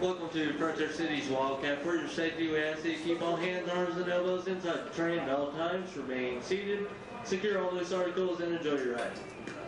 Welcome to Frontier City's Wildcat. For your safety, we ask that you keep all hands, arms, and elbows inside the train at all times. Remain seated, secure all loose articles, and enjoy your ride.